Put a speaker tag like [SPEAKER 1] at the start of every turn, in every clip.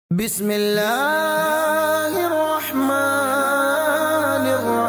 [SPEAKER 1] بسم الله الرحمن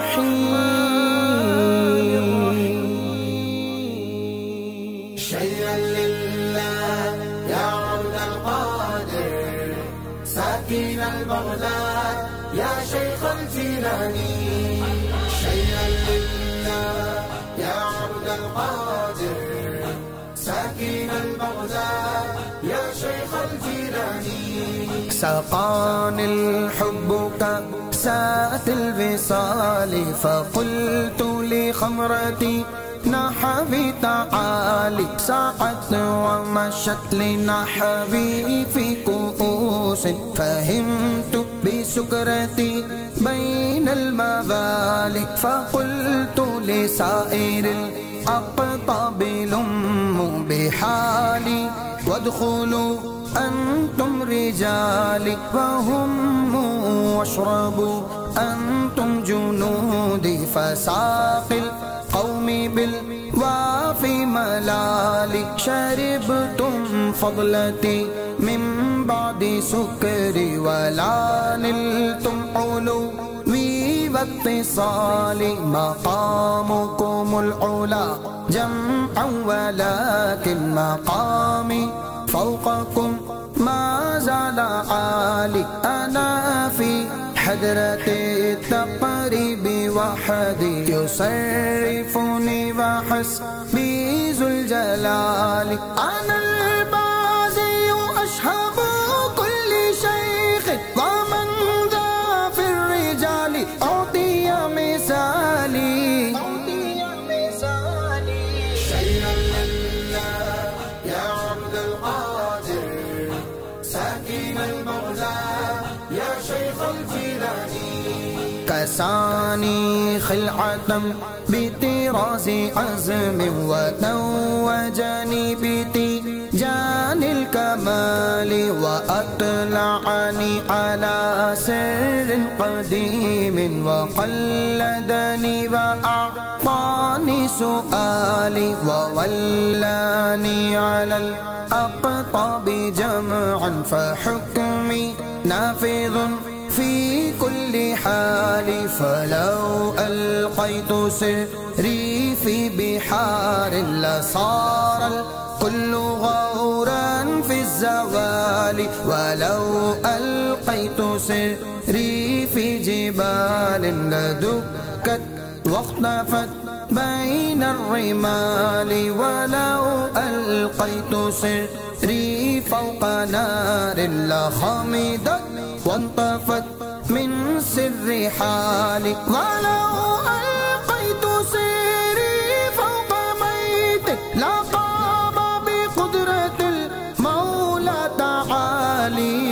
[SPEAKER 1] الرحيم.
[SPEAKER 2] شيئا لله يا عبد القادر ساكن البغداد يا شيخ الجيلاني. شيئا لله يا عبد القادر ساكن البغداد يا شيخ الجيلاني.
[SPEAKER 1] سقاني الحب كأسات الوصال فقلت لخمرتي نحبي تعالي. سعت ومشت لنحبي في كؤوس فهمت بسكرتي بين المبالي. فقلت لسائر الأقطاب لموا بحالي وادخلوا أنتم رجالي وهموا واشربوا أنتم جنودي. فساقي القوم بالوافي ملالي شربتم فضلتي من بعد سكري ولا نلتم علوي واتصالي. مقامكم العلا جمعا ولكن مقامي فوقكم ما زال عالي. أنا في حضرة التقريب وحدي يصرفني وحسبي ذو الجلال. أنا البازي أشهب كل شيخ ومن ذا في الرجال أعطي مثالي.
[SPEAKER 2] شيئا لله يا عبد القادر ساكن البغداد يا شيخ الجيلاني.
[SPEAKER 1] كساني خلعة بطراز عزم وتوجني بتيجان الكمال وأطلعني على سر قديم وقلدني وأعطاني سؤالي وولاني على الأقطاب جمعا فحكمي نافذ في كل حال. فلو ألقيت سري في بحار لصار الكل غورا في الزوال. ولو ألقيت سري في جبال لدكت واختفت بين الرمال. ولو ألقيت سري فوق نار لخمدت وانطفت من سر حالي. ولو ألقيت سري فوق ميت لقام بقدرة المولى تعالي.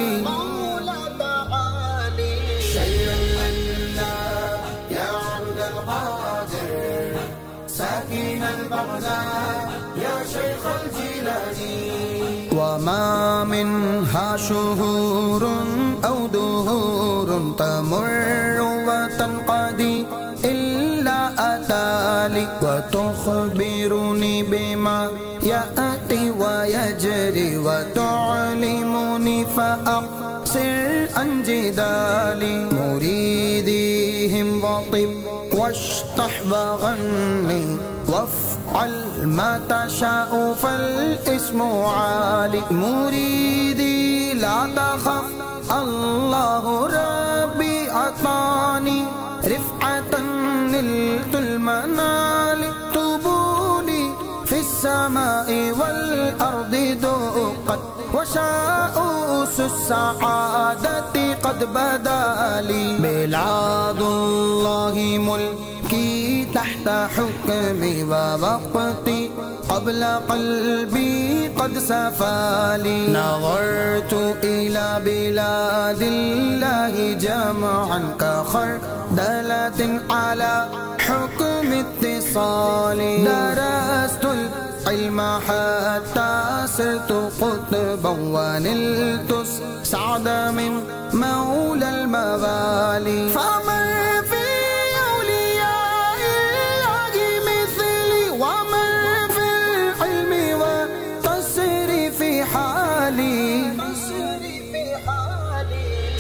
[SPEAKER 2] شيئا لله يا عبد القادر ساكن البغداد يا شيخ الجيلاني.
[SPEAKER 1] وما منها شهور أو دهور تمر وتنقضي إلا أتالي وتخبرني بما يأتي ويجري وتعلمني فأقصر عن جدالي. مريديهم وطب واشطح وغني وافعل ما تشاء فالاسم عالي. مريدي لا تخف الله ربي أعطاني رفعة نلت المنال. طبولي في السماء والأرض دقت وشاؤوس السعادة قد بدا لي. بلاد الله ملكي تحت حكمي ووقتي قبل قلبي قد سفالي. نظرت إلى بلاد الله جمعا كخردلة على حكم اتصالي. درست العلم حتى صرت قطبا ونلت سعد من مولى الموالي. فمن في أولياء الله مثلي ومن في العلم والتصريف حالي.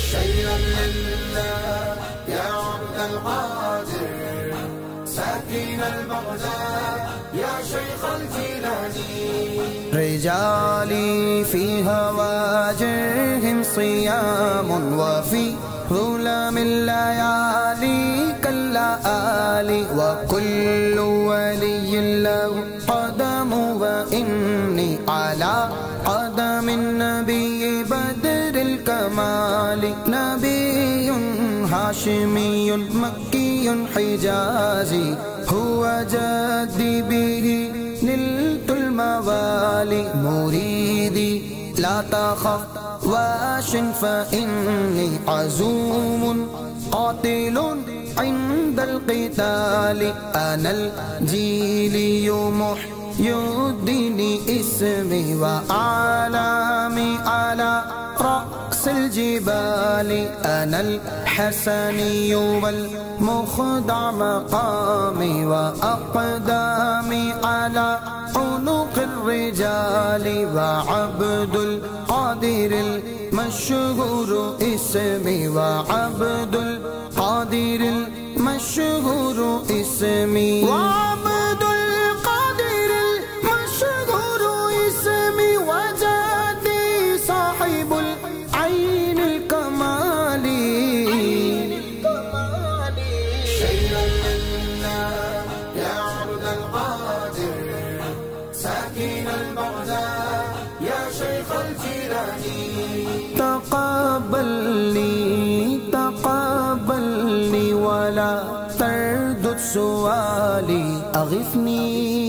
[SPEAKER 2] شيئا لله يا عبد القادر ساكن البغداد يا شيخ الجيلاني.
[SPEAKER 1] رجالي في هواجرهم صيام وفي ظلام الليالي كاللآلي وكل ولي له قدم وإني على قدم النبي بدر الكمال. نبي هاشمي مكي حجازي هو جدي به نلت الموالي. مريدي لا تخف واش فإني عزوم قاتل عند القتال. أنا الجيلي محيي الدين اسمي وأعلامي على رأس الجبال. أنا الحسني والمخدع مقامي وأقدامي على عنق الرجال. وعبد القادر المشهور اسمي وعبد القادر المشهور اسمي وعبد القادر المشهور اسمي وجدي صاحب العين الكمال.
[SPEAKER 2] شيئا لله يا عبد القادر ساكن البغداد يا شيخ الجيلاني.
[SPEAKER 1] تقبلني ولا تردد سؤالي. أغثني